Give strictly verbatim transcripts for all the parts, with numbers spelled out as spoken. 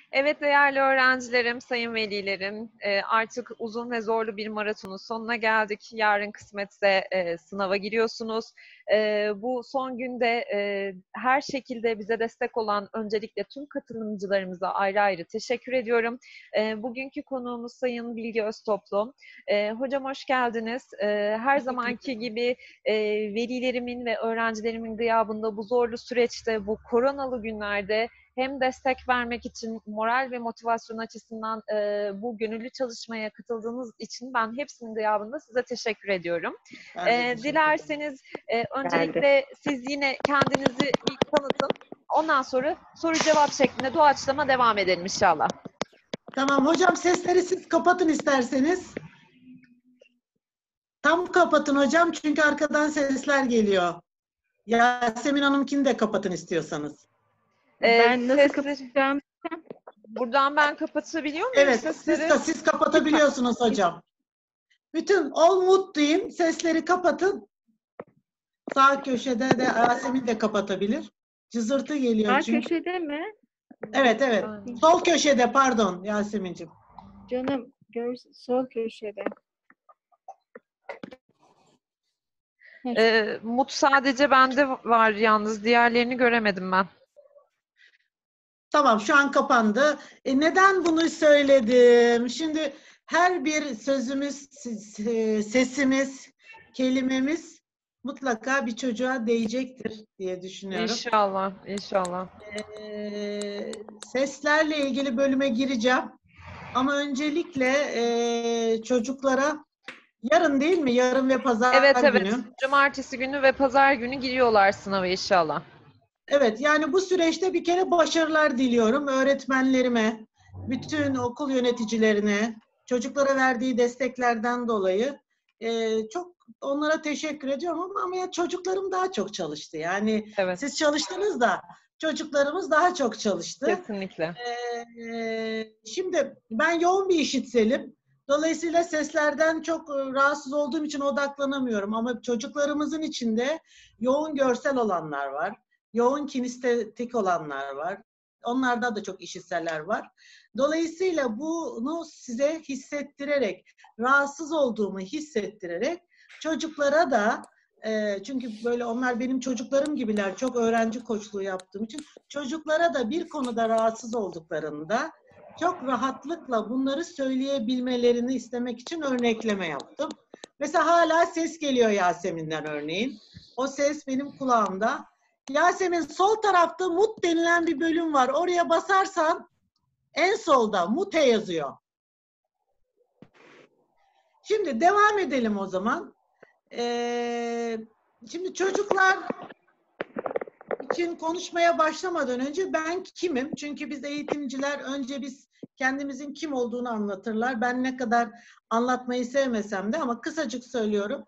Evet değerli öğrencilerim, sayın velilerim, e, artık uzun ve zorlu bir maratonun sonuna geldik. Yarın kısmetse e, sınava giriyorsunuz. E, bu son günde e, her şekilde bize destek olan öncelikle tüm katılımcılarımıza ayrı ayrı teşekkür ediyorum. E, bugünkü konuğumuz Sayın Bilge Öztoplu. E, hocam hoş geldiniz. E, her zamanki gibi e, velilerimin ve öğrencilerimin gıyabında bu zorlu süreçte, bu koronalı günlerde hem destek vermek için, moral ve motivasyon açısından e, bu gönüllü çalışmaya katıldığınız için ben hepsinin gıyabında size teşekkür ediyorum. Ben de E, teşekkür ederim. dilerseniz e, öncelikle siz yine kendinizi bir tanıtın. Ondan sonra soru cevap şeklinde doğaçlama devam edelim inşallah. Tamam hocam, sesleri siz kapatın isterseniz. Tam kapatın hocam çünkü arkadan sesler geliyor. Yasemin Hanım'kini de kapatın istiyorsanız. E, Ben nasıl sesleri, kapatacağım? buradan ben kapatabiliyor muyum Evet, sesleri? siz, siz kapatabiliyorsunuz hocam. Bütün all mute deyin, sesleri kapatın. Sağ köşede de Yasemin de kapatabilir. Cızırtı geliyor Sağ çünkü. köşede mi? Evet evet. Sol köşede pardon Yasemin'ciğim. Canım gör, sol köşede. E, Mut sadece bende var yalnız. Diğerlerini göremedim ben. Tamam, şu an kapandı. E, neden bunu söyledim? Şimdi her bir sözümüz, sesimiz, kelimemiz mutlaka bir çocuğa değecektir diye düşünüyorum. İnşallah, inşallah. E, seslerle ilgili bölüme gireceğim. Ama öncelikle e, çocuklara yarın değil mi? Yarın ve pazar Evet evet. günü. Cumartesi günü ve pazar günü giriyorlar sınava inşallah. Evet, yani bu süreçte bir kere başarılar diliyorum öğretmenlerime, bütün okul yöneticilerine, çocuklara verdiği desteklerden dolayı e, çok onlara teşekkür ediyorum ama, ama ya çocuklarım daha çok çalıştı. Yani Evet. siz çalıştınız da çocuklarımız daha çok çalıştı. Kesinlikle. Ee, şimdi ben yoğun bir işitselim. Dolayısıyla seslerden çok rahatsız olduğum için odaklanamıyorum. Ama çocuklarımızın içinde yoğun görsel olanlar var. Yoğun kinestetik olanlar var. Onlarda da çok işitseller var. Dolayısıyla bunu size hissettirerek, rahatsız olduğumu hissettirerek çocuklara da e, çünkü böyle onlar benim çocuklarım gibiler. Çok öğrenci koçluğu yaptığım için çocuklara da bir konuda rahatsız olduklarında çok rahatlıkla bunları söyleyebilmelerini istemek için örnekleme yaptım. Mesela hala ses geliyor Yasemin'den örneğin. O ses benim kulağımda. Yasemin, sol tarafta mut denilen bir bölüm var. Oraya basarsan en solda mute yazıyor. Şimdi devam edelim o zaman. Ee, şimdi çocuklar için konuşmaya başlamadan önce ben kimim? Çünkü biz eğitimciler önce biz kendimizin kim olduğunu anlatırlar. Ben ne kadar anlatmayı sevmesem de ama kısacık söylüyorum.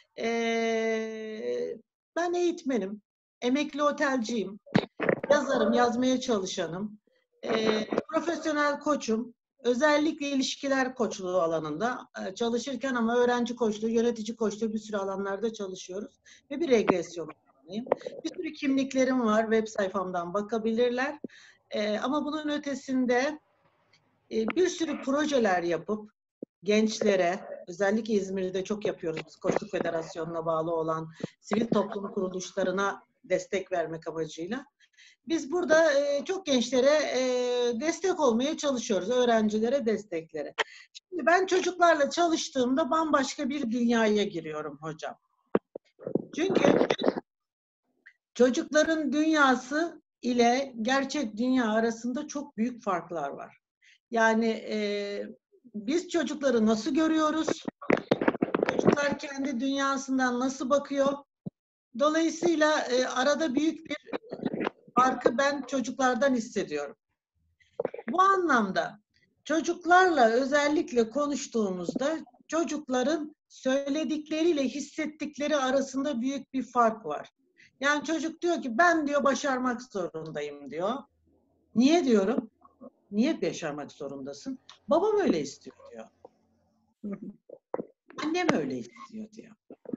Ee, ben eğitmenim. Emekli otelciyim. Yazarım, yazmaya çalışanım. Ee, profesyonel koçum. Özellikle ilişkiler koçluğu alanında çalışırken ama öğrenci koçluğu, yönetici koçluğu bir sürü alanlarda çalışıyoruz. Ve bir regresyon uzmanıyım. Bir sürü kimliklerim var. Web sayfamdan bakabilirler. Ee, ama bunun ötesinde e, bir sürü projeler yapıp gençlere, özellikle İzmir'de çok yapıyoruz biz Koçluk Federasyonu'na bağlı olan sivil toplum kuruluşlarına destek vermek amacıyla. Biz burada e, çok gençlere e, destek olmaya çalışıyoruz, öğrencilere, desteklere. Şimdi ben çocuklarla çalıştığımda bambaşka bir dünyaya giriyorum hocam. Çünkü çocukların dünyası ile gerçek dünya arasında çok büyük farklar var. Yani e, biz çocukları nasıl görüyoruz? Çocuklar kendi dünyasından nasıl bakıyor? Dolayısıyla e, arada büyük bir farkı ben çocuklardan hissediyorum. Bu anlamda çocuklarla özellikle konuştuğumuzda çocukların söyledikleriyle hissettikleri arasında büyük bir fark var. Yani çocuk diyor ki ben diyor başarmak zorundayım diyor. Niye diyorum? Niye başarmak zorundasın? Babam öyle istiyor diyor. Annem öyle istiyor diyor.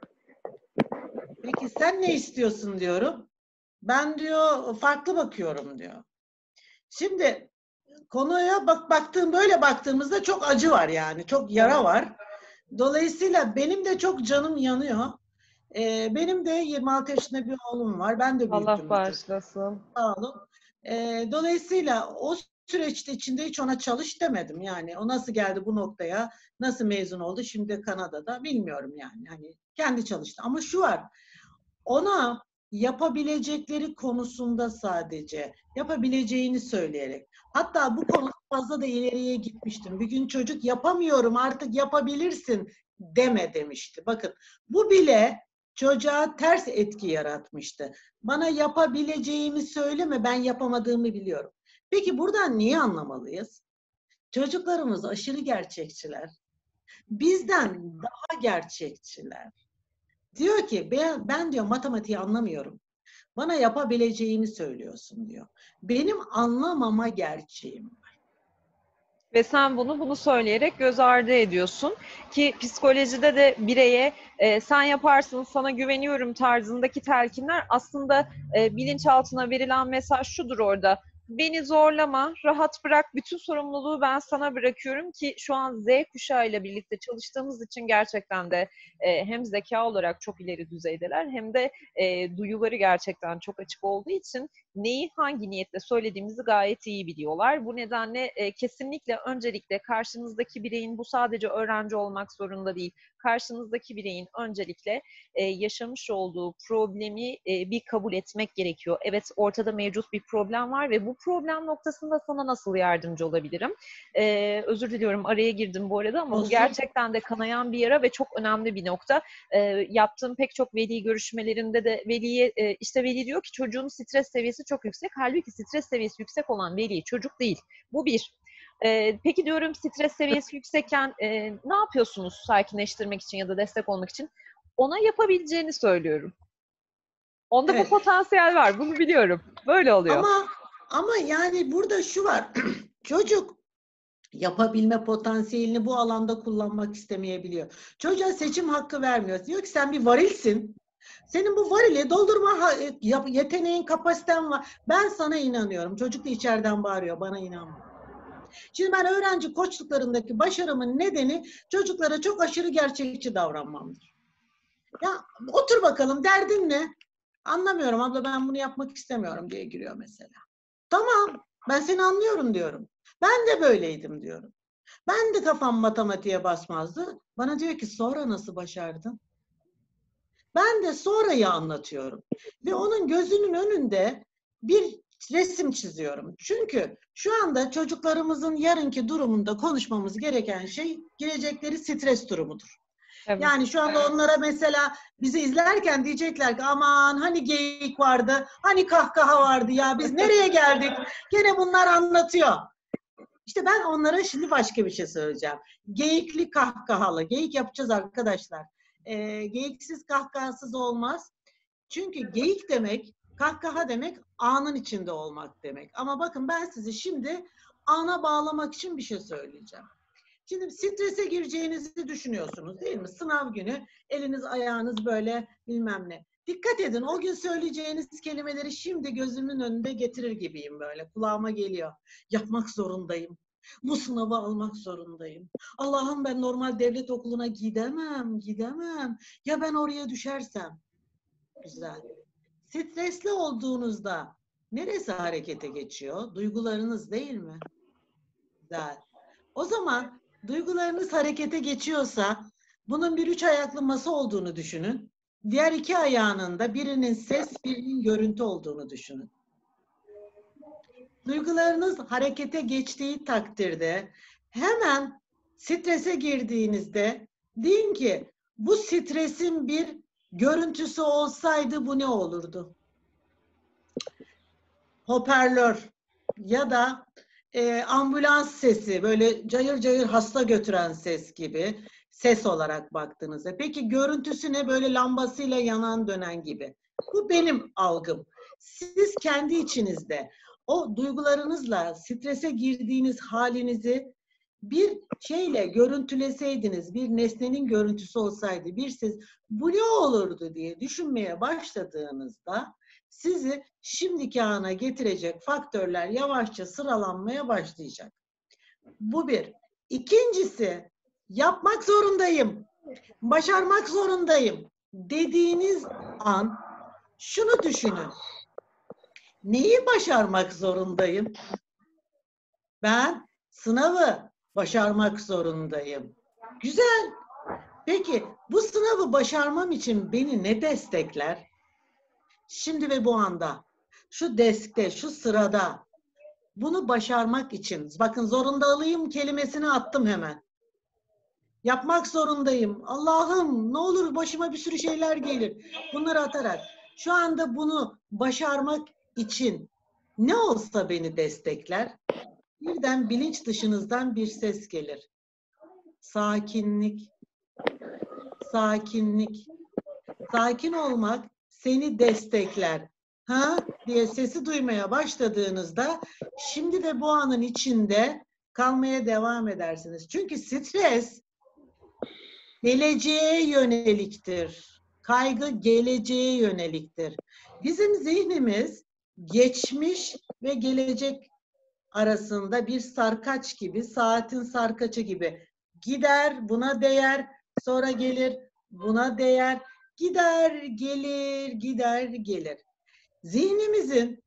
Peki sen ne istiyorsun diyorum. Ben diyor farklı bakıyorum diyor. Şimdi konuya bak baktığım böyle baktığımızda çok acı var yani. Çok yara Evet. var. Dolayısıyla benim de çok canım yanıyor. Ee, benim de yirmi altı yaşında bir oğlum var. Ben de Allah büyüttüm bir çocuk. bağışlasın. Sağ olun. Ee, dolayısıyla o süreçte içinde hiç ona çalış demedim. Yani o nasıl geldi bu noktaya, nasıl mezun oldu şimdi Kanada'da bilmiyorum yani. Hani kendi çalıştı. Ama şu var, ona yapabilecekleri konusunda sadece yapabileceğini söyleyerek. Hatta bu konuda fazla da ileriye gitmiştim. Bir gün çocuk yapamıyorum artık yapabilirsin deme demişti. Bakın bu bile çocuğa ters etki yaratmıştı. Bana yapabileceğimi söyleme, ben yapamadığımı biliyorum. Peki buradan niye anlamalıyız? Çocuklarımız aşırı gerçekçiler. Bizden daha gerçekçiler. Diyor ki ben, ben diyor matematiği anlamıyorum. Bana yapabileceğimi söylüyorsun diyor. Benim anlamama gerçeğim. Ve sen bunu bunu söyleyerek göz ardı ediyorsun ki psikolojide de bireye e, sen yaparsın, sana güveniyorum tarzındaki telkinler aslında e, bilinçaltına verilen mesaj şudur orada. Beni zorlama, rahat bırak, bütün sorumluluğu ben sana bırakıyorum ki şu an Z kuşağıyla birlikte çalıştığımız için gerçekten de e, hem zeka olarak çok ileri düzeydeler hem de e, duyuları gerçekten çok açık olduğu için neyi hangi niyetle söylediğimizi gayet iyi biliyorlar. Bu nedenle e, kesinlikle öncelikle karşınızdaki bireyin, bu sadece öğrenci olmak zorunda değil, karşınızdaki bireyin öncelikle e, yaşamış olduğu problemi e, bir kabul etmek gerekiyor. Evet, ortada mevcut bir problem var ve bu problem noktasında sana nasıl yardımcı olabilirim? E, özür diliyorum, araya girdim bu arada ama bu Olsun. gerçekten de kanayan bir yara ve çok önemli bir nokta. E, yaptığım pek çok veli görüşmelerinde de veliye e, işte veli diyor ki çocuğun stres seviyesi çok yüksek. Halbuki stres seviyesi yüksek olan veli çocuk değil. Bu bir. E, peki diyorum stres seviyesi yüksekken e, ne yapıyorsunuz sakinleştirmek için ya da destek olmak için? Ona yapabileceğini söylüyorum. Onda bu Evet. potansiyel var. Bunu biliyorum. Böyle oluyor. Ama ama yani burada şu var. Çocuk yapabilme potansiyelini bu alanda kullanmak istemeyebiliyor. Çocuğa seçim hakkı vermiyor. Diyor ki sen bir varilsin. Senin bu varili doldurma yeteneğin, kapasiten var. Ben sana inanıyorum. Çocuk da içeriden bağırıyor. Bana inanmıyor. Şimdi ben öğrenci koçluklarındaki başarımın nedeni çocuklara çok aşırı gerçekçi davranmamdır. Ya otur bakalım derdin ne? Anlamıyorum abla ben bunu yapmak istemiyorum diye giriyor mesela. Tamam ben seni anlıyorum diyorum. Ben de böyleydim diyorum. Ben de kafam matematiğe basmazdı. Bana diyor ki sonra nasıl başardın? Ben de sonrayı anlatıyorum. Ve onun gözünün önünde bir resim çiziyorum. Çünkü şu anda çocuklarımızın yarınki durumunda konuşmamız gereken şey gelecekleri stres durumudur. Evet. Yani şu anda onlara mesela bizi izlerken diyecekler ki aman hani geyik vardı, hani kahkaha vardı ya biz nereye geldik? Gene bunlar anlatıyor. İşte ben onlara şimdi başka bir şey söyleyeceğim. Geyikli kahkahalı. Geyik yapacağız arkadaşlar. Ee, geyiksiz kahkahasız olmaz. Çünkü geyik demek, kahkaha demek anın içinde olmak demek. Ama bakın ben sizi şimdi ana bağlamak için bir şey söyleyeceğim. Şimdi strese gireceğinizi düşünüyorsunuz değil mi? Sınav günü eliniz ayağınız böyle bilmem ne. Dikkat edin o gün söyleyeceğiniz kelimeleri şimdi gözümün önünde getirir gibiyim böyle. Kulağıma geliyor. Yapmak zorundayım. Bu sınavı almak zorundayım. Allah'ım ben normal devlet okuluna gidemem, gidemem. Ya ben oraya düşersem? Güzel. Stresli olduğunuzda neresi harekete geçiyor? Duygularınız değil mi? Güzel. O zaman duygularınız harekete geçiyorsa bunun bir üç ayaklı masa olduğunu düşünün. Diğer iki ayağının da birinin ses, birinin görüntü olduğunu düşünün. Duygularınız harekete geçtiği takdirde hemen strese girdiğinizde deyin ki bu stresin bir görüntüsü olsaydı bu ne olurdu? Hoparlör ya da e, ambulans sesi böyle cayır cayır hasta götüren ses gibi ses olarak baktığınızda. Peki görüntüsü ne? Böyle lambasıyla yanan dönen gibi. Bu benim algım. Siz kendi içinizde o duygularınızla strese girdiğiniz halinizi bir şeyle görüntüleseydiniz, bir nesnenin görüntüsü olsaydı, bir ses bu ne olurdu diye düşünmeye başladığınızda sizi şimdiki ana getirecek faktörler yavaşça sıralanmaya başlayacak. Bu bir. İkincisi, yapmak zorundayım, başarmak zorundayım dediğiniz an şunu düşünün. Neyi başarmak zorundayım? Ben sınavı başarmak zorundayım. Güzel. Peki bu sınavı başarmam için beni ne destekler? Şimdi ve bu anda, şu deskte, şu sırada bunu başarmak için, bakın zorundalıyım kelimesini attım hemen. Yapmak zorundayım. Allah'ım ne olur başıma bir sürü şeyler gelir. Bunları atarak şu anda bunu başarmak için ne olsa beni destekler? Birden bilinç dışınızdan bir ses gelir. Sakinlik, sakinlik. Sakin olmak seni destekler. Ha diye sesi duymaya başladığınızda şimdi ve bu anın içinde kalmaya devam edersiniz. Çünkü stres geleceğe yöneliktir. Kaygı geleceğe yöneliktir. Bizim zihnimiz geçmiş ve gelecek arasında bir sarkaç gibi, saatin sarkaçı gibi gider, buna değer, sonra gelir, buna değer, gider, gelir, gider, gelir. Zihnimizin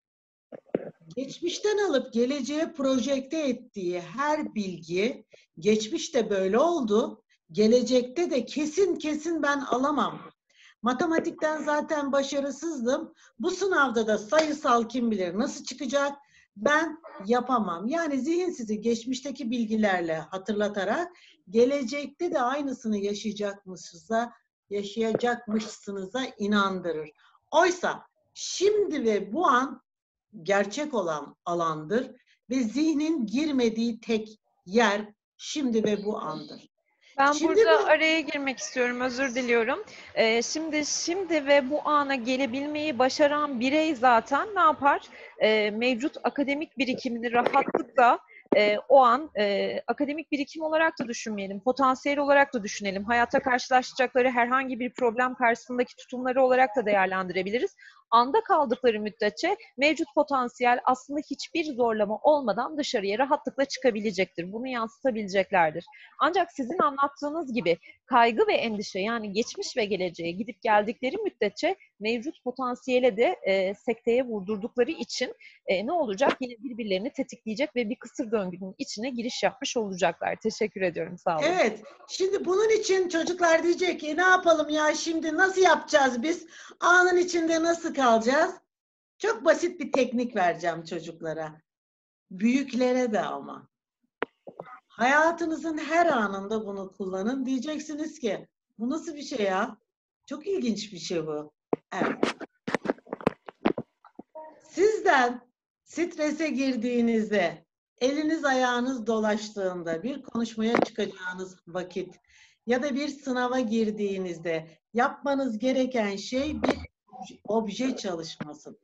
geçmişten alıp geleceğe projekte ettiği her bilgi, geçmişte böyle oldu, gelecekte de kesin kesin ben alamam. Matematikten zaten başarısızdım. Bu sınavda da sayısal kim bilir nasıl çıkacak? Ben yapamam. Yani zihin sizi geçmişteki bilgilerle hatırlatarak gelecekte de aynısını yaşayacakmışsınıza, yaşayacakmışsınıza inandırır. Oysa şimdi ve bu an gerçek olan alandır ve zihnin girmediği tek yer şimdi ve bu andır. Ben Şimdi burada bu araya girmek istiyorum, özür diliyorum. Ee, şimdi şimdi ve bu ana gelebilmeyi başaran birey zaten ne yapar? Ee, mevcut akademik birikimini rahatlıkla e, o an e, akademik birikim olarak da düşünmeyelim, potansiyel olarak da düşünelim. Hayatta karşılaşacakları herhangi bir problem karşısındaki tutumları olarak da değerlendirebiliriz. Anda kaldıkları müddetçe mevcut potansiyel aslında hiçbir zorlama olmadan dışarıya rahatlıkla çıkabilecektir. Bunu yansıtabileceklerdir. Ancak sizin anlattığınız gibi kaygı ve endişe, yani geçmiş ve geleceğe gidip geldikleri müddetçe mevcut potansiyele de e, sekteye vurdurdukları için e, ne olacak? Yine birbirlerini tetikleyecek ve bir kısır döngünün içine giriş yapmış olacaklar. Teşekkür ediyorum, sağ olun. Evet, şimdi bunun için çocuklar diyecek ki ne yapalım ya, şimdi nasıl yapacağız biz? Anın içinde nasıl kalacağız? Çok basit bir teknik vereceğim çocuklara. Büyüklere de ama. Hayatınızın her anında bunu kullanın. Diyeceksiniz ki bu nasıl bir şey ya? Çok ilginç bir şey bu. Evet. Sizden strese girdiğinizde, eliniz ayağınız dolaştığında, bir konuşmaya çıkacağınız vakit ya da bir sınava girdiğinizde yapmanız gereken şey bir obje çalışmasıdır.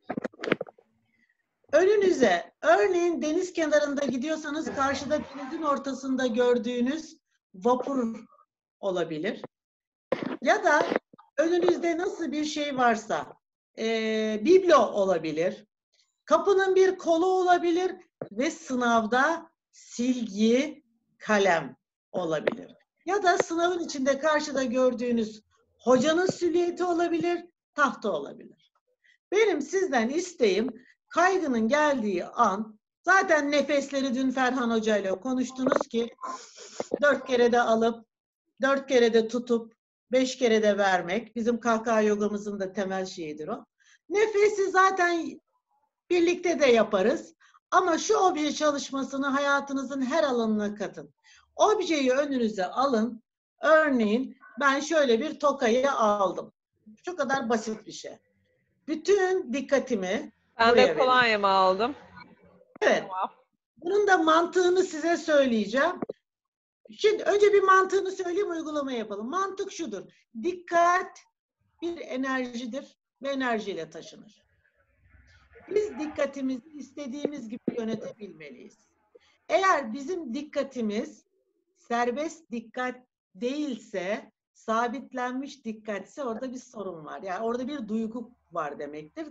Önünüze, örneğin deniz kenarında gidiyorsanız karşıda denizin ortasında gördüğünüz vapur olabilir. Ya da önünüzde nasıl bir şey varsa, e, biblo olabilir. Kapının bir kolu olabilir ve sınavda silgi, kalem olabilir. Ya da sınavın içinde karşıda gördüğünüz hocanın silüeti olabilir, tahta olabilir. Benim sizden isteğim kaygının geldiği an, zaten nefesleri dün Ferhan Hoca ile konuştunuz ki dört kere de alıp, dört kere de tutup, beş kere de vermek. Bizim kahkaha yogamızın da temel şeyidir o. Nefesi zaten birlikte de yaparız. Ama şu obje çalışmasını hayatınızın her alanına katın. Objeyi önünüze alın. Örneğin ben şöyle bir tokayı aldım. Şu kadar basit bir şey. Bütün dikkatimi Ben buraya de vereyim. kolonyamı aldım. Evet. Bunun da mantığını size söyleyeceğim. Şimdi önce bir mantığını söyleyeyim, uygulama yapalım. Mantık şudur. Dikkat bir enerjidir ve enerjiyle taşınır. Biz dikkatimizi istediğimiz gibi yönetebilmeliyiz. Eğer bizim dikkatimiz serbest dikkat değilse, sabitlenmiş dikkatse orada bir sorun var. Yani orada bir duygu var demektir.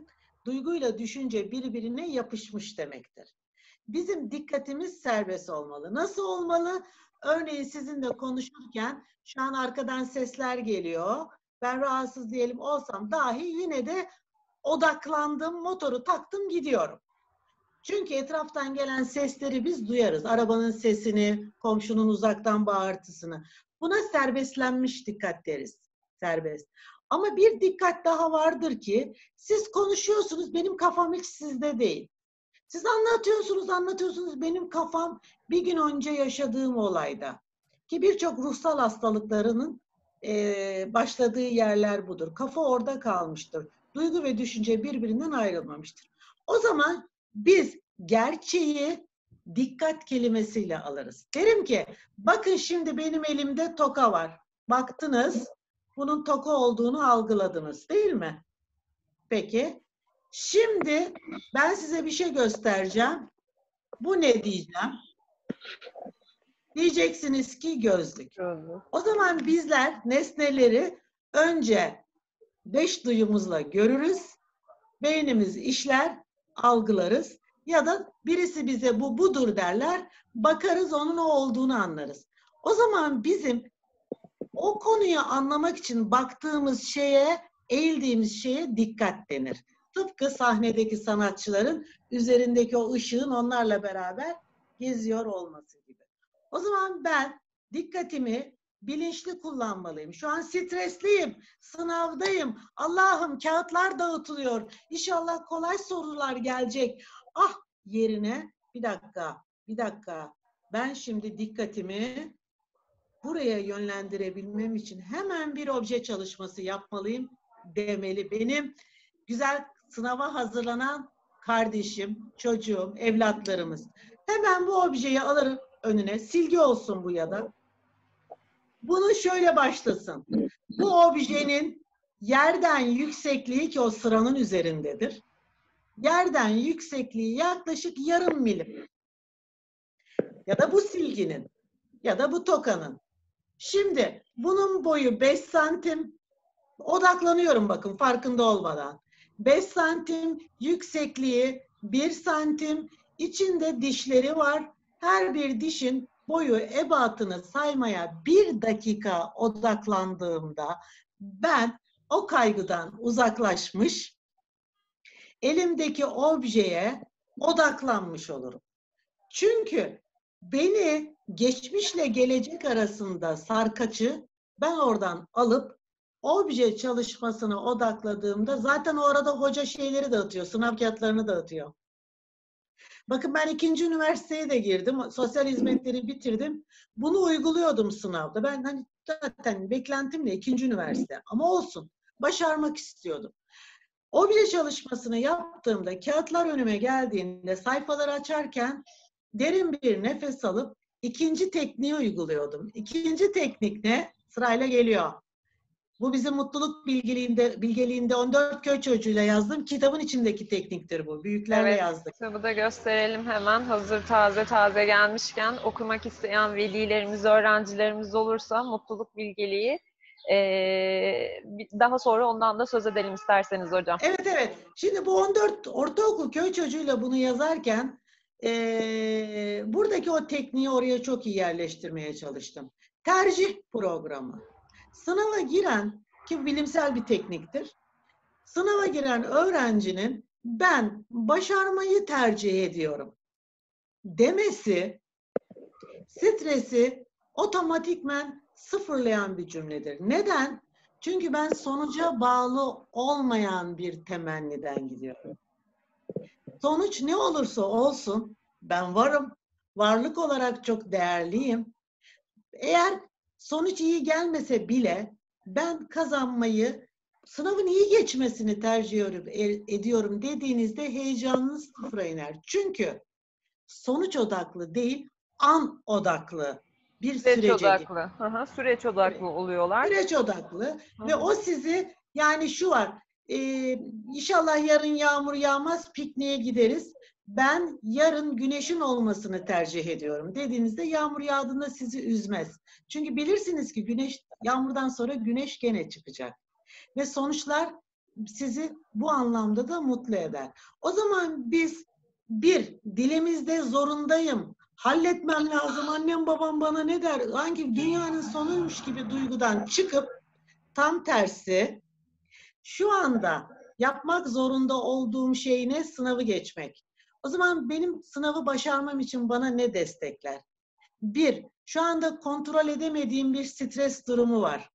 duyguyla düşünce birbirine yapışmış demektir. Bizim dikkatimiz serbest olmalı. Nasıl olmalı? Örneğin sizinle konuşurken şu an arkadan sesler geliyor. Ben rahatsız diyelim olsam dahi yine de odaklandım, motoru taktım, gidiyorum. Çünkü etraftan gelen sesleri biz duyarız. Arabanın sesini, komşunun uzaktan bağırtısını. Buna serbestlenmiş dikkat deriz. Serbest. Ama bir dikkat daha vardır ki siz konuşuyorsunuz, benim kafam hiç sizde değil. Siz anlatıyorsunuz, anlatıyorsunuz, benim kafam bir gün önce yaşadığım olayda. Ki birçok ruhsal hastalıklarının e, başladığı yerler budur. Kafa orada kalmıştır. Duygu ve düşünce birbirinden ayrılmamıştır. O zaman biz gerçeği dikkat kelimesiyle alırız. Derim ki, bakın şimdi benim elimde toka var. Baktınız, bunun toka olduğunu algıladınız, değil mi? Peki. Şimdi ben size bir şey göstereceğim. Bu ne diyeceğim? Diyeceksiniz ki gözlük. O zaman bizler nesneleri önce beş duyumuzla görürüz. Beynimiz işler, algılarız. Ya da birisi bize bu budur derler. Bakarız, onun o olduğunu anlarız. O zaman bizim o konuyu anlamak için baktığımız şeye, eğildiğimiz şeye dikkat denir. Tıpkı sahnedeki sanatçıların üzerindeki o ışığın onlarla beraber geziyor olması gibi. O zaman ben dikkatimi bilinçli kullanmalıyım. Şu an stresliyim, sınavdayım. Allah'ım kağıtlar dağıtılıyor. İnşallah kolay sorular gelecek. Ah yerine bir dakika, bir dakika. Ben şimdi dikkatimi buraya yönlendirebilmem için hemen bir obje çalışması yapmalıyım demeli benim güzel sınava hazırlanan kardeşim, çocuğum, evlatlarımız. Hemen bu objeyi alırım önüne. Silgi olsun bu ya da. Bunu şöyle başlasın. Bu objenin yerden yüksekliği, ki o sıranın üzerindedir. Yerden yüksekliği yaklaşık yarım milim. Ya da bu silginin ya da bu tokanın. Şimdi bunun boyu beş santim. Odaklanıyorum bakın farkında olmadan. beş santim, yüksekliği bir santim, içinde dişleri var. Her bir dişin boyu ebatını saymaya bir dakika odaklandığımda ben o kaygıdan uzaklaşmış, elimdeki objeye odaklanmış olurum. Çünkü beni geçmişle gelecek arasında sarkaçı ben oradan alıp obje çalışmasına odakladığımda zaten o arada hoca şeyleri dağıtıyor, sınav kağıtlarını dağıtıyor. Bakın ben ikinci üniversiteye de girdim, sosyal hizmetleri bitirdim. Bunu uyguluyordum sınavda. Ben hani zaten beklentimle ikinci üniversite ama olsun, başarmak istiyordum. Obje çalışmasını yaptığımda kağıtlar önüme geldiğinde sayfaları açarken derin bir nefes alıp ikinci tekniği uyguluyordum. İkinci teknik ne? Sırayla geliyor. Bu bizim mutluluk bilgeliğinde, bilgeliğinde on dört köy çocuğuyla yazdığım kitabın içindeki tekniktir bu. Büyüklerle evet, yazdık. Kitabı da gösterelim hemen. Hazır taze taze gelmişken okumak isteyen velilerimiz, öğrencilerimiz olursa mutluluk bilgeliği. Ee, daha sonra ondan da söz edelim isterseniz hocam. Evet evet. Şimdi bu on dört ortaokul köy çocuğuyla bunu yazarken ee, buradaki o tekniği oraya çok iyi yerleştirmeye çalıştım. Tercih programı. Sınava giren, ki bilimsel bir tekniktir, sınava giren öğrencinin ben başarmayı tercih ediyorum demesi stresi otomatikmen sıfırlayan bir cümledir. Neden? Çünkü ben sonuca bağlı olmayan bir temenniden gidiyorum. Sonuç ne olursa olsun ben varım, varlık olarak çok değerliyim. Eğer sonuç iyi gelmese bile ben kazanmayı, sınavın iyi geçmesini tercih ediyorum dediğinizde heyecanınız sıfıra iner. Çünkü sonuç odaklı değil, an odaklı bir süreç sürece odaklı. Hı-hı, süreç odaklı evet. oluyorlar. Süreç odaklı. Hı-hı. Ve o sizi, yani şu var, e, inşallah yarın yağmur yağmaz, pikniğe gideriz. Ben yarın güneşin olmasını tercih ediyorum dediğinizde yağmur yağdığında sizi üzmez. Çünkü bilirsiniz ki güneş, yağmurdan sonra güneş gene çıkacak. Ve sonuçlar sizi bu anlamda da mutlu eder. O zaman biz bir, dilimizde zorundayım, halletmem lazım, annem babam bana ne der, hangi dünyanın sonuymuş gibi duygudan çıkıp tam tersi şu anda yapmak zorunda olduğum şey ne? Sınavı geçmek. O zaman benim sınavı başarmam için bana ne destekler? Bir, şu anda kontrol edemediğim bir stres durumu var.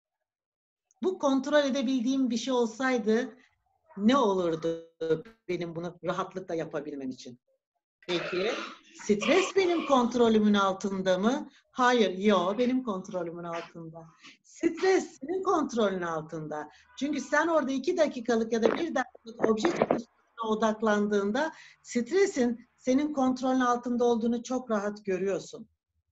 Bu kontrol edebildiğim bir şey olsaydı ne olurdu benim bunu rahatlıkla yapabilmem için? Peki, stres benim kontrolümün altında mı? Hayır, yok, benim kontrolümün altında. Stres senin kontrolün altında. Çünkü sen orada iki dakikalık ya da bir dakikalık obje çalışmasına odaklandığında stresin senin kontrolün altında olduğunu çok rahat görüyorsun.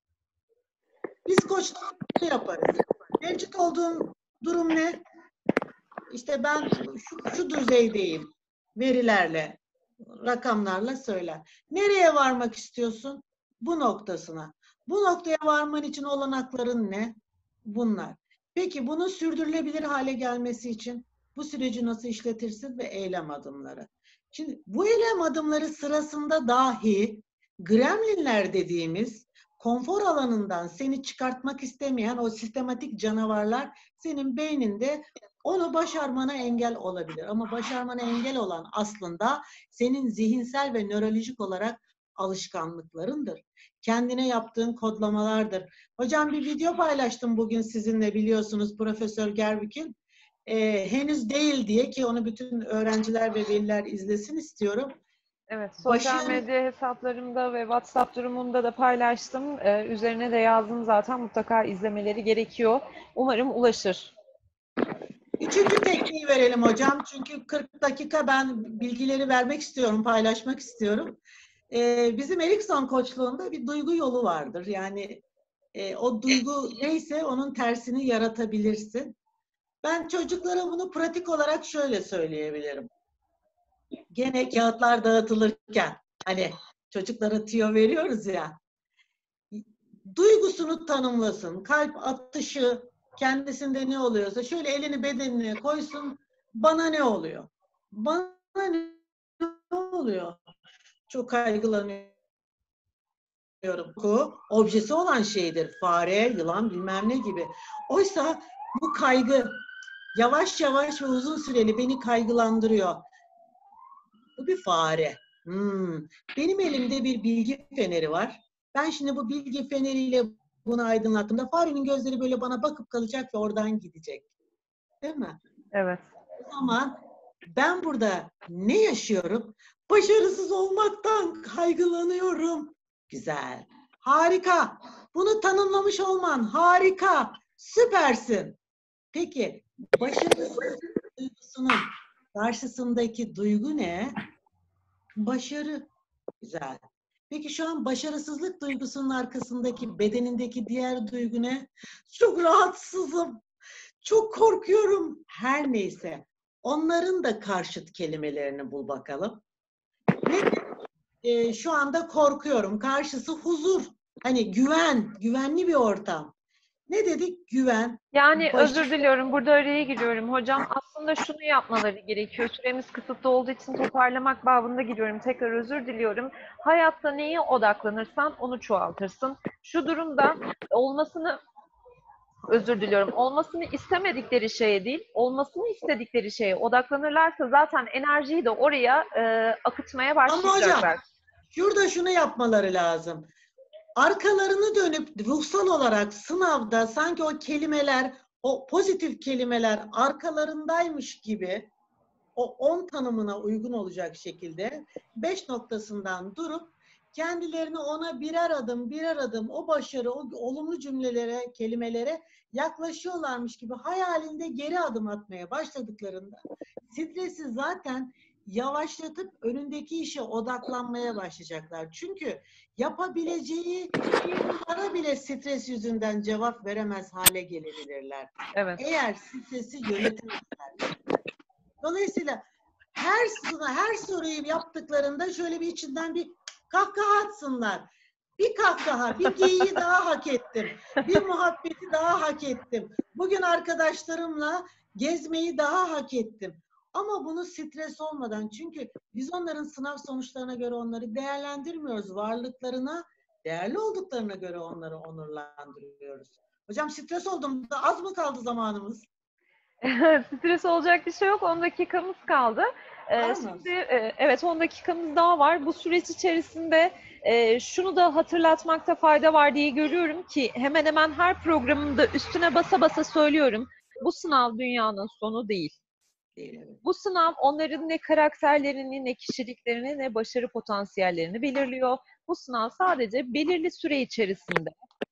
Biz koçluk yaparız. Mevcut olduğum durum ne? İşte ben şu, şu düzeydeyim verilerle, rakamlarla söyler. Nereye varmak istiyorsun? Bu noktasına. Bu noktaya varman için olanakların ne? Bunlar. Peki bunun sürdürülebilir hale gelmesi için bu süreci nasıl işletirsin ve eylem adımları. Şimdi bu eylem adımları sırasında dahi gremlinler dediğimiz konfor alanından seni çıkartmak istemeyen o sistematik canavarlar senin beyninde onu başarmana engel olabilir. Ama başarmana engel olan aslında senin zihinsel ve nörolojik olarak alışkanlıklarındır. Kendine yaptığın kodlamalardır. Hocam bir video paylaştım bugün sizinle, biliyorsunuz, Profesör Gerwig'in. Ee, henüz değil diye, ki onu bütün öğrenciler ve veliler izlesin istiyorum. Evet, sosyal Başarı- medya hesaplarımda ve WhatsApp durumunda da paylaştım. Ee, üzerine de yazdım zaten, mutlaka izlemeleri gerekiyor. Umarım ulaşır. Üçüncü tekniği verelim hocam. Çünkü kırk dakika ben bilgileri vermek istiyorum, paylaşmak istiyorum. Ee, bizim Erikson koçluğunda bir duygu yolu vardır. Yani e, o duygu neyse onun tersini yaratabilirsin. Ben çocuklara bunu pratik olarak şöyle söyleyebilirim. Gene kağıtlar dağıtılırken hani çocuklara tüyo veriyoruz ya, duygusunu tanımlasın. Kalp atışı kendisinde ne oluyorsa şöyle elini bedenine koysun. Bana ne oluyor? Bana ne oluyor? Çok kaygılanıyorum. Bu objesi olan şeydir. Fare, yılan, bilmem ne gibi. Oysa bu kaygı yavaş yavaş ve uzun süreli beni kaygılandırıyor. Bu bir fare. Hmm. Benim elimde bir bilgi feneri var. Ben şimdi bu bilgi feneriyle bunu aydınlattığımda farenin gözleri böyle bana bakıp kalacak ve oradan gidecek. Değil mi? Evet. O zaman ben burada ne yaşıyorum? Başarısız olmaktan kaygılanıyorum. Güzel. Harika. Bunu tanımlamış olman harika. Süpersin. Peki başarısızlık duygusunun karşısındaki duygu ne? Başarı. Güzel. Peki şu an başarısızlık duygusunun arkasındaki, bedenindeki diğer duygu ne? Çok rahatsızım. Çok korkuyorum. Her neyse. Onların da karşıt kelimelerini bul bakalım. Ne? Ee, şu anda korkuyorum. Karşısı huzur. Hani güven, güvenli bir ortam. Ne dedik? Güven. Yani Baş... özür diliyorum, burada araya giriyorum. Hocam aslında şunu yapmaları gerekiyor. Süremiz kısıtlı olduğu için toparlamak babında giriyorum. Tekrar özür diliyorum. Hayatta neye odaklanırsan onu çoğaltırsın. Şu durumda olmasını, özür diliyorum, olmasını istemedikleri şeye değil, olmasını istedikleri şeye odaklanırlarsa zaten enerjiyi de oraya e, akıtmaya başlayacaklar. Ama hocam şurada şunu yapmaları lazım. Arkalarını dönüp ruhsal olarak sınavda sanki o kelimeler, o pozitif kelimeler arkalarındaymış gibi o on tanımına uygun olacak şekilde beş noktasından durup kendilerini ona birer adım birer adım o başarı, o olumlu cümlelere, kelimelere yaklaşıyorlarmış gibi hayalinde geri adım atmaya başladıklarında stresi zaten yavaşlatıp önündeki işe odaklanmaya başlayacaklar. Çünkü yapabileceği sorulara bile stres yüzünden cevap veremez hale gelebilirler. Evet. Eğer stresi yönetemezler. Dolayısıyla her her soruyu yaptıklarında şöyle bir içinden bir kahkaha atsınlar. Bir kahkaha, bir geyiği daha hak ettim. Bir muhabbeti daha hak ettim. Bugün arkadaşlarımla gezmeyi daha hak ettim. Ama bunu stres olmadan, çünkü biz onların sınav sonuçlarına göre onları değerlendirmiyoruz. Varlıklarına, değerli olduklarına göre onları onurlandırıyoruz. Hocam stres oldum. Az mı kaldı zamanımız? Stres olacak bir şey yok. on dakikamız kaldı. Ee, Var mı? şimdi e, evet on dakikamız daha var. Bu süreç içerisinde e, şunu da hatırlatmakta fayda var diye görüyorum ki hemen hemen her programımda üstüne basa basa söylüyorum. Bu sınav dünyanın sonu değil. Değil, evet. Bu sınav onların ne karakterlerini, ne kişiliklerini, ne başarı potansiyellerini belirliyor. Bu sınav sadece belirli süre içerisinde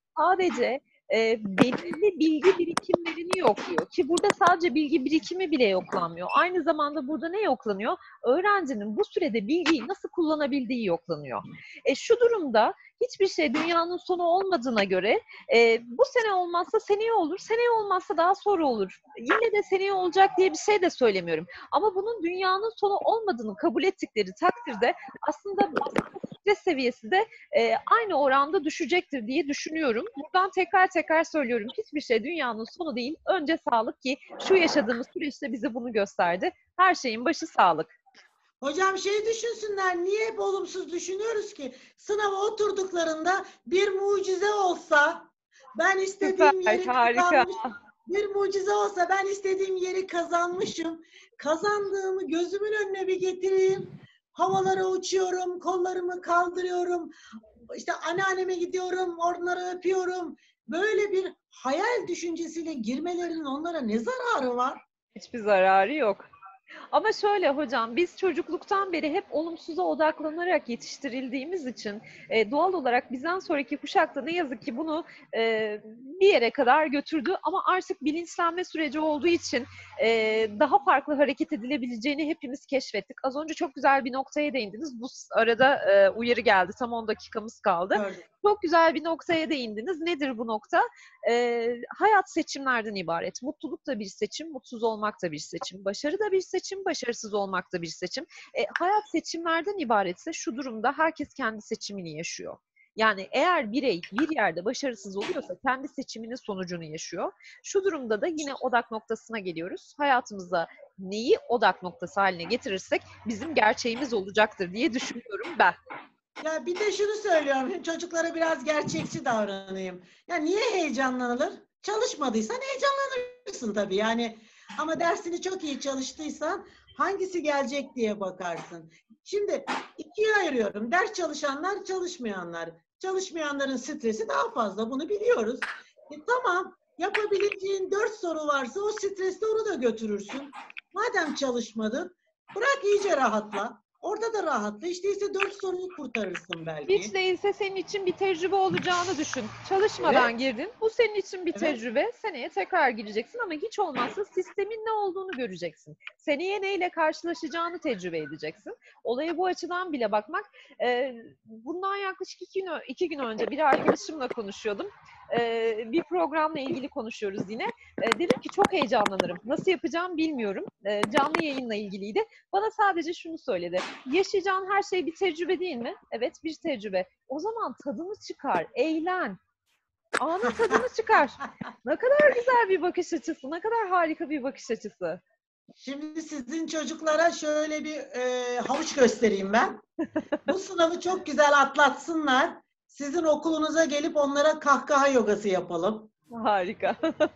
sadece e, belirli bilgi birikimlerini yokluyor. Ki burada sadece bilgi birikimi bile yoklanmıyor. Aynı zamanda burada ne yoklanıyor? Öğrencinin bu sürede bilgiyi nasıl kullanabildiği yoklanıyor. E, şu durumda hiçbir şey dünyanın sonu olmadığına göre e, bu sene olmazsa seneye olur, seneye olmazsa daha sonra olur. Yine de seneye olacak diye bir şey de söylemiyorum. Ama bunun dünyanın sonu olmadığını kabul ettikleri takdirde aslında stres seviyesi de e, aynı oranda düşecektir diye düşünüyorum. Buradan tekrar tekrar söylüyorum. Hiçbir şey dünyanın sonu değil. Önce sağlık, ki şu yaşadığımız süreçte bize bunu gösterdi. Her şeyin başı sağlık. Hocam şey düşünsünler, niye hep olumsuz düşünüyoruz ki? Sınava oturduklarında bir mucize olsa, ben istediğim Süper, yeri harika. kazanmışım. Bir mucize olsa ben istediğim yeri kazanmışım. Kazandığımı gözümün önüne bir getireyim. Havalara uçuyorum, kollarımı kaldırıyorum. İşte anneanneme gidiyorum, onları öpüyorum. Böyle bir hayal düşüncesiyle girmelerinin onlara ne zararı var? Hiçbir zararı yok. Ama şöyle hocam, biz çocukluktan beri hep olumsuza odaklanarak yetiştirildiğimiz için e, doğal olarak bizden sonraki kuşakta ne yazık ki bunu e, bir yere kadar götürdü. Ama artık bilinçlenme süreci olduğu için e, daha farklı hareket edilebileceğini hepimiz keşfettik. Az önce çok güzel bir noktaya değindiniz. Bu arada e, uyarı geldi. Tam on dakikamız kaldı. Gördüm. Çok güzel bir noktaya değindiniz. Nedir bu nokta? Ee, hayat seçimlerden ibaret. Mutluluk da bir seçim, mutsuz olmak da bir seçim. Başarı da bir seçim, başarısız olmak da bir seçim. E, hayat seçimlerden ibaretse şu durumda herkes kendi seçimini yaşıyor. Yani eğer birey bir yerde başarısız oluyorsa kendi seçiminin sonucunu yaşıyor. Şu durumda da yine odak noktasına geliyoruz. Hayatımızda neyi odak noktası haline getirirsek bizim gerçeğimiz olacaktır diye düşünüyorum ben. Ya bir de şunu söylüyorum, çocuklara biraz gerçekçi davranayım. Ya niye heyecanlanılır? Çalışmadıysan heyecanlanırsın tabii yani. Ama dersini çok iyi çalıştıysan hangisi gelecek diye bakarsın. Şimdi ikiye ayırıyorum. Ders çalışanlar, çalışmayanlar. Çalışmayanların stresi daha fazla, bunu biliyoruz. E, tamam, yapabileceğin dört soru varsa o stresle onu da götürürsün. Madem çalışmadın, bırak iyice rahatla. Orada da rahatla. İşte ise dört soruyu kurtarırsın belki. Hiç değilse senin için bir tecrübe olacağını düşün. Çalışmadan Evet. girdin. Bu senin için bir Evet. tecrübe. Seneye tekrar gireceksin ama hiç olmazsa sistemin ne olduğunu göreceksin. Seneye neyle karşılaşacağını tecrübe edeceksin. Olaya bu açıdan bile bakmak. E, bundan yaklaşık iki gün, iki gün önce bir arkadaşımla konuşuyordum. E, bir programla ilgili konuşuyoruz yine. E, dedim ki çok heyecanlanırım. Nasıl yapacağım bilmiyorum. E, canlı yayınla ilgiliydi. Bana sadece şunu söyledi. Yaşayacağın her şey bir tecrübe değil mi? Evet, bir tecrübe. O zaman tadını çıkar, eğlen. Anın tadını çıkar. Ne kadar güzel bir bakış açısı, ne kadar harika bir bakış açısı. Şimdi sizin çocuklara şöyle bir e, havuç göstereyim ben. Bu sınavı çok güzel atlatsınlar. Sizin okulunuza gelip onlara kahkaha yogası yapalım. Harika.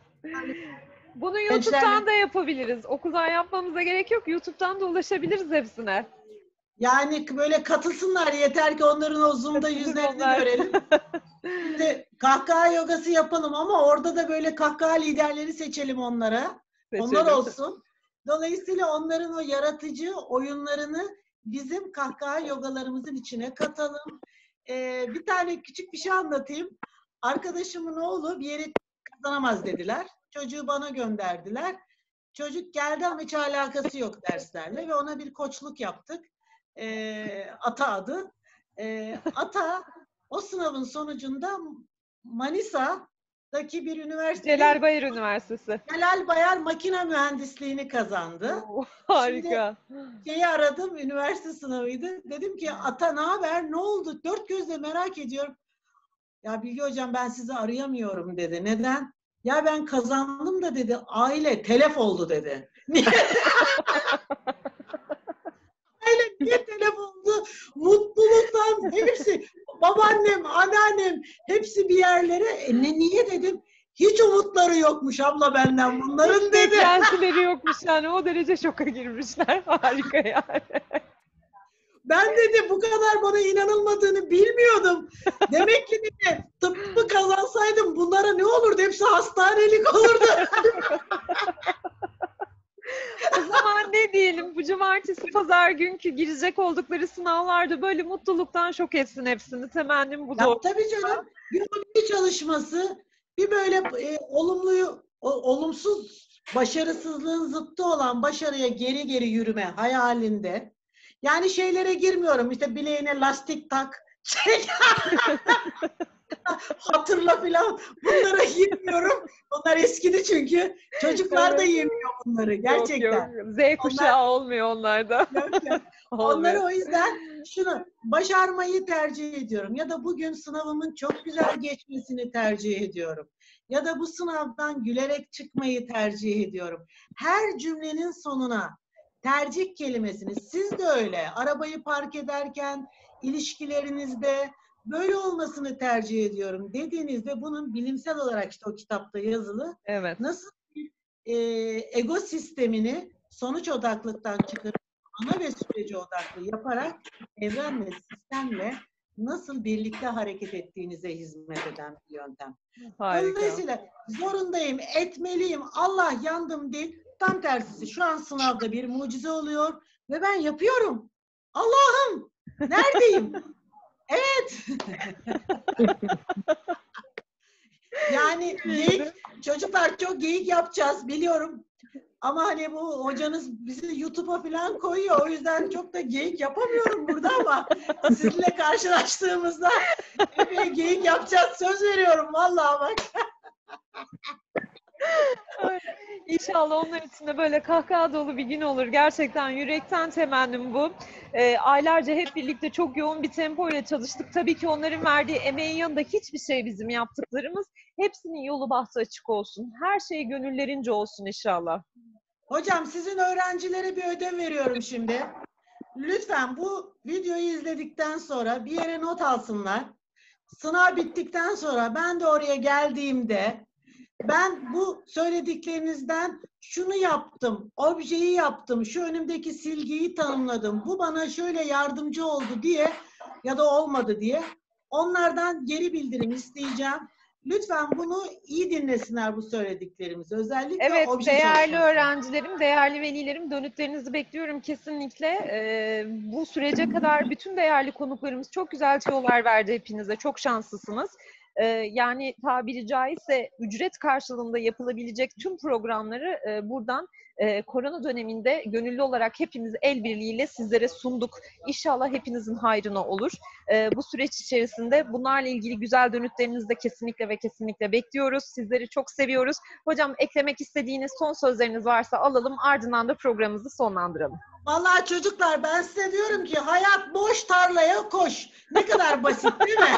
Bunu Gençler- YouTube'dan da yapabiliriz. Okuldan yapmamıza gerek yok. YouTube'dan da ulaşabiliriz hepsine. Yani böyle katılsınlar, yeter ki onların o Zoom'da yüzlerini Onlar. görelim. Şimdi kahkaha yogası yapalım ama orada da böyle kahkaha liderleri seçelim onlara. Onlar Seçelim. olsun. Dolayısıyla onların o yaratıcı oyunlarını bizim kahkaha yogalarımızın içine katalım. Ee, bir tane küçük bir şey anlatayım. Arkadaşımın oğlu bir yere kazanamaz dediler. Çocuğu bana gönderdiler. Çocuk geldi ama hiç alakası yok derslerle ve ona bir koçluk yaptık. Ee, Ata adı. Ee, Ata o sınavın sonucunda Manisa'daki bir üniversitede Celal Bayar Üniversitesi. Celal Bayar makine mühendisliğini kazandı. Oo, harika. Şeyi aradım, üniversite sınavıydı. Dedim ki Ata ne haber, ne oldu? Dört gözle merak ediyorum. Ya Bilge hocam ben sizi arayamıyorum dedi. Neden? Ya ben kazandım da dedi, aile telef oldu dedi. Niye? Aynen, niye telefondu? Mutluluktan hepsi, babaannem, anneannem hepsi bir yerlere. E ne, niye dedim? Hiç umutları yokmuş abla benden bunların dedi. Beklentileri yokmuş yani, o derece şoka girmişler. Harika yani. Ben dedi bu kadar bana inanılmadığını bilmiyordum. Demek ki dedi tıbbı kazansaydım bunlara ne olurdu? Hepsi hastanelik olurdu. O zaman ne diyelim, bu cumartesi pazar günkü girecek oldukları sınavlarda böyle mutluluktan şok etsin hepsini. Temennim bu Ya doğru. tabii canım. Bir hobi çalışması, bir böyle e, olumluyu, o, olumsuz başarısızlığın zıttı olan başarıya geri geri yürüme hayalinde. Yani şeylere girmiyorum. İşte bileğine lastik tak, şey, hatırla filan. Bunlara girmiyorum. Onlar eskidi çünkü. Çocuklar da yemiyor bunları gerçekten. Yok, yok. Z kuşağı onlar, olmuyor onlarda. Yok, yok. Onları o yüzden şunu başarmayı tercih ediyorum. Ya da bugün sınavımın çok güzel geçmesini tercih ediyorum. Ya da bu sınavdan gülerek çıkmayı tercih ediyorum. Her cümlenin sonuna tercih kelimesini, siz de öyle. Arabayı park ederken, ilişkilerinizde böyle olmasını tercih ediyorum dediğinizde bunun bilimsel olarak işte o kitapta yazılı. Evet. Nasıl e, ego sistemini sonuç odaklıktan çıkarıp ana ve süreci odaklı yaparak evrenle, sistemle nasıl birlikte hareket ettiğinize hizmet eden bir yöntem. Harika. Dolayısıyla zorundayım, etmeliyim, Allah yandım değil. Tam tersisi şu an sınavda bir mucize oluyor ve ben yapıyorum. Allah'ım neredeyim? Evet. Yani geyik, çocuklar çok geyik yapacağız biliyorum. Ama hani bu hocanız bizi YouTube'a falan koyuyor. O yüzden çok da geyik yapamıyorum burada ama sizinle karşılaştığımızda epey geyik yapacağız. Söz veriyorum vallahi bak. İnşallah onlar için de böyle kahkaha dolu bir gün olur. Gerçekten yürekten temennim bu. E, aylarca hep birlikte çok yoğun bir tempo ile çalıştık. Tabii ki onların verdiği emeğin yanında hiçbir şey bizim yaptıklarımız. Hepsinin yolu bahtı açık olsun. Her şey gönüllerince olsun inşallah. Hocam sizin öğrencilere bir ödev veriyorum şimdi. Lütfen bu videoyu izledikten sonra bir yere not alsınlar. Sınav bittikten sonra ben de oraya geldiğimde ben bu söylediklerinizden şunu yaptım, objeyi yaptım, şu önümdeki silgiyi tanımladım, bu bana şöyle yardımcı oldu diye ya da olmadı diye onlardan geri bildirim isteyeceğim. Lütfen bunu iyi dinlesinler bu söylediklerimizi. Özellikle evet, obje değerli çalışması. öğrencilerim, değerli velilerim, dönütlerinizi bekliyorum kesinlikle. Ee, bu sürece kadar bütün değerli konuklarımız çok güzel tüyolar verdi hepinize. Çok şanslısınız. Ee, yani tabiri caizse ücret karşılığında yapılabilecek tüm programları e, buradan e, korona döneminde gönüllü olarak hepimiz el birliğiyle sizlere sunduk. İnşallah hepinizin hayrına olur. E, bu süreç içerisinde bunlarla ilgili güzel dönütlerinizi de kesinlikle ve kesinlikle bekliyoruz. Sizleri çok seviyoruz. Hocam eklemek istediğiniz son sözleriniz varsa alalım, ardından da programımızı sonlandıralım. Vallahi çocuklar ben size diyorum ki hayat boş tarlaya koş. Ne kadar basit değil mi?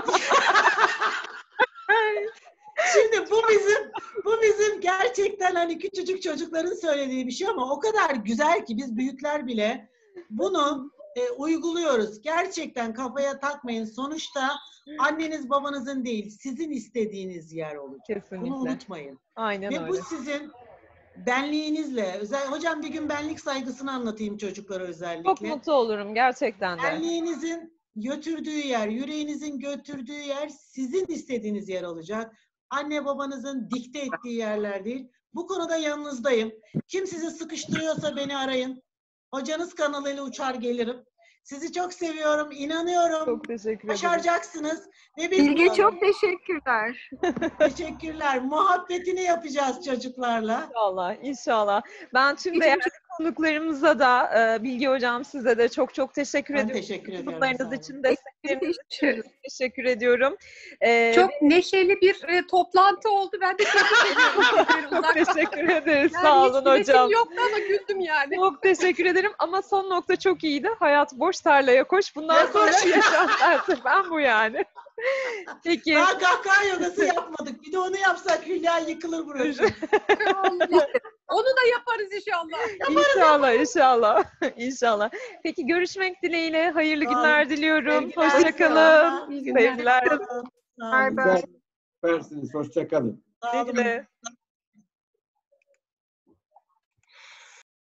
Şimdi bu bizim bu bizim gerçekten hani küçücük çocukların söylediği bir şey ama o kadar güzel ki biz büyükler bile bunu e, uyguluyoruz. Gerçekten kafaya takmayın. Sonuçta anneniz babanızın değil, sizin istediğiniz yer olacak. Kesinlikle. Bunu unutmayın. Aynen Ve öyle. bu sizin benliğinizle, özel, hocam bir gün benlik saygısını anlatayım çocuklara özellikle. Çok mutlu olurum gerçekten de. Benliğinizin götürdüğü yer, yüreğinizin götürdüğü yer sizin istediğiniz yer olacak. Anne babanızın dikte ettiği yerler değil. Bu konuda yanınızdayım. Kim sizi sıkıştırıyorsa beni arayın. Hocanız kanalıyla uçar gelirim. Sizi çok seviyorum, inanıyorum. Çok teşekkür ederim. Başaracaksınız. Ve biz Bilge bunu- çok teşekkürler. Teşekkürler. Muhabbetini yapacağız çocuklarla. İnşallah, inşallah. Ben tüm Hiç- değerli konuklarımıza da, e, Bilge Hocam size de çok çok teşekkür Ben ediyorum. teşekkür ediyorum. Konuklarınız Sağ olun. için, destekleriniz için Teşekkür çok teşekkür ediyorum. E, Çok neşeli bir e, toplantı oldu. Ben de tebrik ediyorum. sizleri çok uzaktan. teşekkür ederiz. Yani Sağ hiç olun biletim hocam. yoktu ama güldüm yani. Çok teşekkür ederim ama son nokta çok iyiydi. Hayat boş tarlaya koş. Bundan Ya sonra koş. yaşam felsefen bu yani. Peki. Daha kahkaha yogası yapmadık. Bir de onu yapsak Hülya yıkılır burası. Onu da yaparız inşallah. İnşallah, inşallah. İnşallah. Peki görüşmek dileğiyle. Hayırlı Sağ olun. günler diliyorum. Sevgiler, Hoşçakalın. selamlar. İyi günler. Sevgiler. Sağ olun. Bay bay. Süpersiniz. Hoşça kalın. Sağ olun. Güle güle.